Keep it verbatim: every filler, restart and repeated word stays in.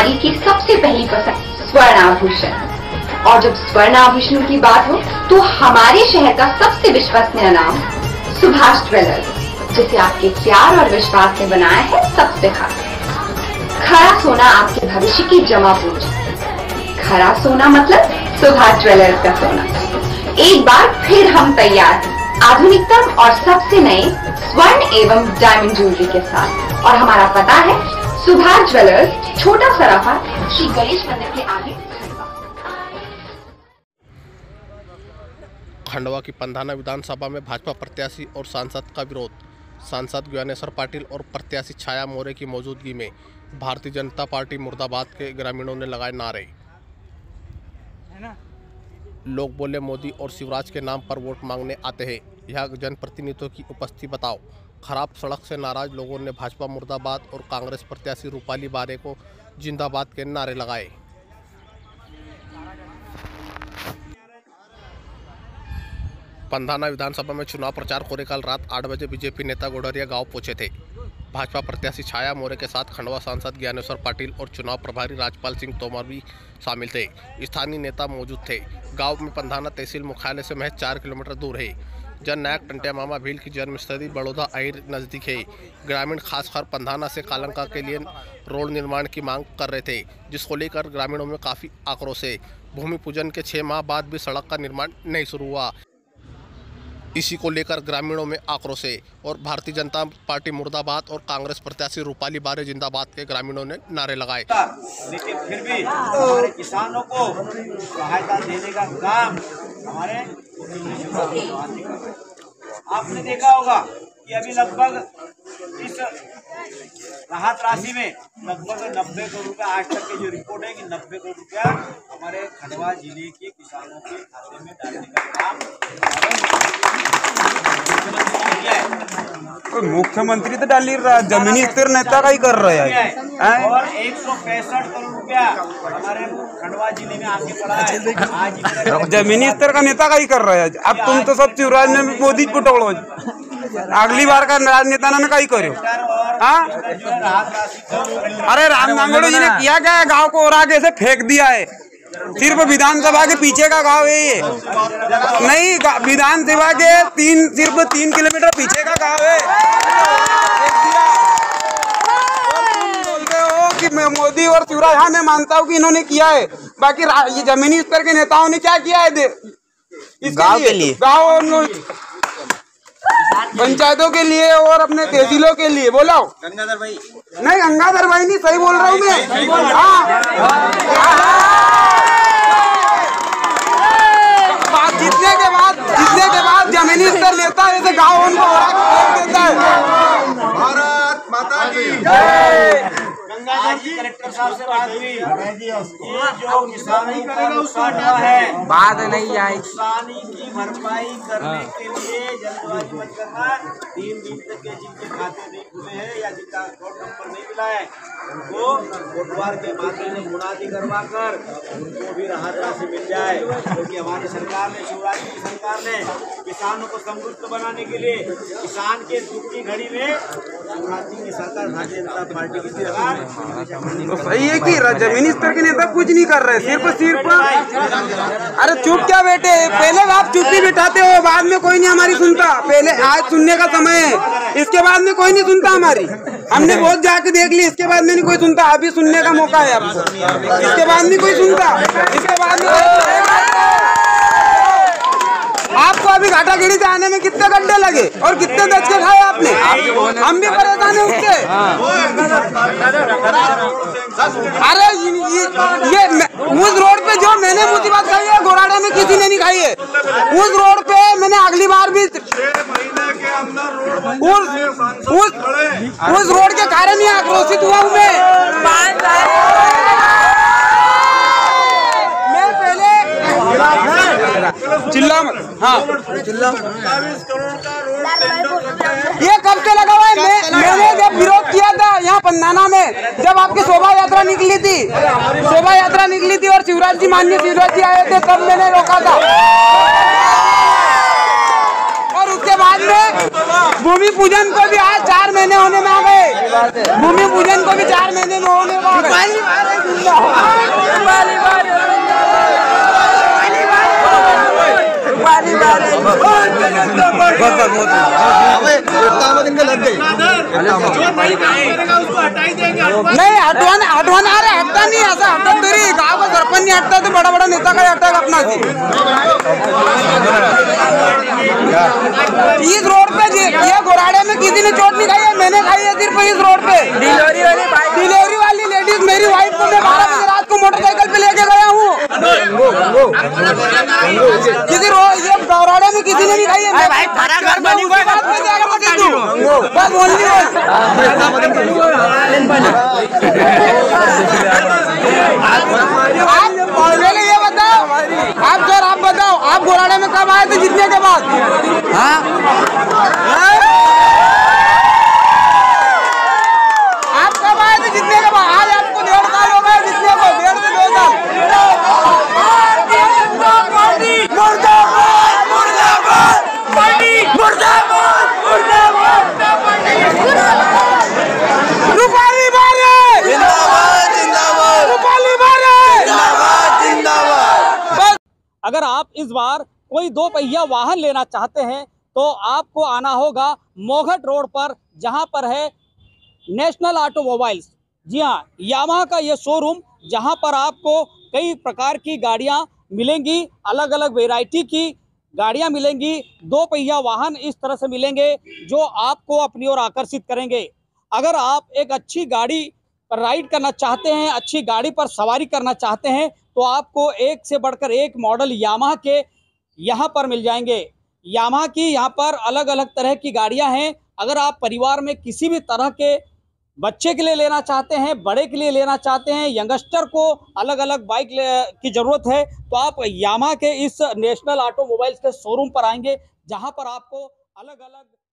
नारी की सबसे पहली पसंद स्वर्ण आभूषण। और जब स्वर्ण आभूषण की बात हो तो हमारे शहर का सबसे विश्वसनीय नाम सुभाष ज्वेलर्स, जिसे आपके प्यार और विश्वास ने बनाया है सबसे खास। खरा सोना आपके भविष्य की जमा पूंजी। खरा सोना मतलब सुभाष ज्वेलर्स का सोना। एक बार फिर हम तैयार हैं आधुनिकतम और सबसे नए स्वर्ण एवं डायमंड ज्वेलरी के साथ। और हमारा पता है सुभाष ज्वेलर्स, छोटा सराफा, श्री गणेश मंदिर के आगे। खंडवा की पंधाना विधानसभा में भाजपा प्रत्याशी और सांसद का विरोध। सांसद ज्ञानेश्वर पाटिल और प्रत्याशी छाया मोरे की मौजूदगी में भारतीय जनता पार्टी मुर्दाबाद के ग्रामीणों ने लगाए नारे। लोग बोले मोदी और शिवराज के नाम पर वोट मांगने आते हैं, यह जनप्रतिनिधियों की उपस्थिति बताओ। खराब सड़क से नाराज लोगों ने भाजपा मुर्दाबाद और कांग्रेस प्रत्याशी रूपाली बारे को जिंदाबाद के नारे लगाए। पंधाना विधानसभा में चुनाव प्रचार को कल रात आठ बजे बीजेपी नेता गोडरिया गांव पहुंचे थे। भाजपा प्रत्याशी छाया मोरे के साथ खंडवा सांसद ज्ञानेश्वर पाटिल और चुनाव प्रभारी राजपाल सिंह तोमर भी शामिल थे। स्थानीय नेता मौजूद थे। गांव में पंधाना तहसील मुख्यालय से महज चार किलोमीटर दूर है। जननायक टंटिया मामा भील की जन्मस्थली बड़ौदा अहिर नज़दीक है। ग्रामीण खासकर पंधाना से कालंका के लिए रोड निर्माण की मांग कर रहे थे, जिसको लेकर ग्रामीणों में काफ़ी आक्रोश है। भूमि पूजन के छः माह बाद भी सड़क का निर्माण नहीं शुरू हुआ, इसी को लेकर ग्रामीणों में आक्रोश है। और भारतीय जनता पार्टी मुर्दाबाद और कांग्रेस प्रत्याशी रूपाली बारे जिंदाबाद के ग्रामीणों ने नारे लगाए। लेकिन फिर भी हमारे किसानों को सहायता देने का काम हमारे आपने देखा होगा कि अभी लगभग इस राहत राशि में लगभग नब्बे करोड़ रुपया, आज तक की जो रिपोर्ट है कि नब्बे करोड़ रुपया हमारे खंडवा जिले के किसानों के खाते में डालने का काम मुख्यमंत्री तो डाल रहा, जमीनी स्तर नेता का ही कर रहा है। और एक सौ पैंसठ करोड़ रुपया हमारे खंडवा जिले में आगे पड़ा है। आज जमीनी स्तर का नेता का ही कर रहा है। अब तुम तो सब शिवराज ने मोदी को टोड़ो, अगली बार का राजनेता ने का ही करो। हाँ, अरे राम नांगड़ो जी ने किया क्या है, गाँव को और आगे से फेंक दिया है। सिर्फ विधानसभा के पीछे का गांव है ये, नहीं विधानसभा के तीन सिर्फ तीन किलोमीटर पीछे का गांव है। और तुम बोलते हो कि मैं मोदी और शिवराज, हाँ मैं मानता हूँ कि इन्होंने किया है, बाकी ये जमीनी स्तर के नेताओं ने क्या किया है गांव के लिए, गांव पंचायतों के लिए और अपने तहसीलों के लिए। बोला गंगाधर भाई, नहीं गंगाधर भाई नहीं, सही बोल रहा हूँ मैं। हाँ, जीतने के बाद जीतने के बाद जमीनी स्तर लेता है, जैसे गाँव उनको देता है। भारत माता की जय। गंगाधर जी कलेक्टर साहब से बात हुई, ये जो किसानों का नुकसान हुआ है, बात नहीं आई, नुकसानी की भरपाई करने के लिए जल्दबाजी मत करना। तीन दिन तक के जिनके खाते नहीं खुले हैं या जिनका अकाउंट नंबर नहीं मिला है, उनको बुधवार के माध्यम से मुनादी करवा कर उनको भी राहत राशि मिल जाए। क्योंकि हमारी सरकार ने, शिवराज की सरकार ने किसानों को समृद्ध बनाने के लिए, किसान के दुख की घड़ी में शिवराज जी की सरकार, भारतीय जनता पार्टी की सरकार। तो सही है कि जमीनी स्तर के नेता कुछ नहीं कर रहे, सिर्फ सिर्फ अरे चुप क्या बेटे, पहले आप चुप ही बिठाते हो, बाद में कोई नहीं हमारी सुनता। पहले आज सुनने का समय है, इसके बाद में कोई नहीं सुनता हमारी। हमने बहुत जाके देख ली, इसके बाद में नहीं कोई सुनता। अभी सुनने का मौका है आपको, इसके बाद नहीं कोई सुनता, इसके बाद में आपको अभी घाटागिरी से आने में कितने घंटे लगे और कितने दस के खाए आपने। हम भी परेशान है उससे। अरे ये, ये उस रोड पे जो मैंने मुसीबत खाई है, गोराडा में किसी ने नहीं खाई है। उस रोड पे मैंने अगली बार भी उस उस उस रोड के कारण ही आक्रोशित हुआ हूँ मैं। मैं पहले चिल्ला हाँ चिल्ला ये कब से लगा हुआ है। मैं, मैंने जब विरोध किया था यहाँ पंधाना में, जब आपकी शोभा यात्रा निकली थी, शोभा यात्रा निकली थी और शिवराज जी, माननीय शिवराज जी आए थे, तब मैंने रोका था। और उसके बाद में भूमि पूजन को भी आज चार महीने होने में आ गए। भूमि पूजन को भी चार महीने में होने में आ नहीं हटवाना हटवाना अरे हटता नहीं ऐसा हटता तेरी गाँव का सरपंच नहीं हटता तो बड़ा बड़ा नेता का हटा अपना सी इस रोड पे ये घोराड़े में किसी ने चोट नहीं खाई है, मैंने खाई है सिर्फ इस रोड पे। डिलीवरी वाली डिलीवरी वाली लेडीज मेरी वाइफ को मैं बारह बजे रात को मोटरसाइकिल पे लेके गया हूँ। किसी रोड ये घोराड़े में किसी ने नहीं खाई है। भाई थारा घर बनी हुआ है बस बोलनी पहले ये बताओ आप सर आप बताओ आप घोराड़े में कब आए थे जीतने के बाद? हाँ आप कब आए थे जीतने के बाद? आज आपको डेढ़ साल हो गए जीतने को, डेढ़ से दो साल। रूपाली बारे रूपाली बारे अगर आप इस बार कोई दो पहिया वाहन लेना चाहते हैं तो आपको आना होगा मोघट रोड पर, जहां पर है नेशनल ऑटोमोबाइल्स। जी हाँ, यामाहा का ये शोरूम जहां पर आपको कई प्रकार की गाड़ियां मिलेंगी, अलग अलग वैरायटी की गाड़ियां मिलेंगी। दो पहिया वाहन इस तरह से मिलेंगे जो आपको अपनी ओर आकर्षित करेंगे। अगर आप एक अच्छी गाड़ी पर राइड करना चाहते हैं, अच्छी गाड़ी पर सवारी करना चाहते हैं तो आपको एक से बढ़कर एक मॉडल यामाहा के यहाँ पर मिल जाएंगे। यामाहा की यहाँ पर अलग अलग तरह की गाड़ियाँ हैं। अगर आप परिवार में किसी भी तरह के बच्चे के लिए लेना चाहते हैं, बड़े के लिए लेना चाहते हैं, यंगस्टर को अलग अलग बाइक की ज़रूरत है तो आप यामाहा के इस नेशनल ऑटोमोबाइल्स के शोरूम पर आएंगे, जहाँ पर आपको अलग अलग